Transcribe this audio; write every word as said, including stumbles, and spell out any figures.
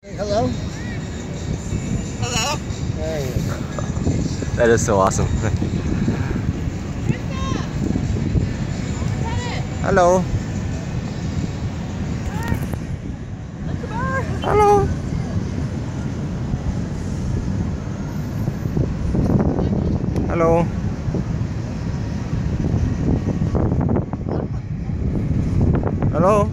Hey, hello? Hello? There he is. That is so awesome. Hello. Hello. Hello. Hello.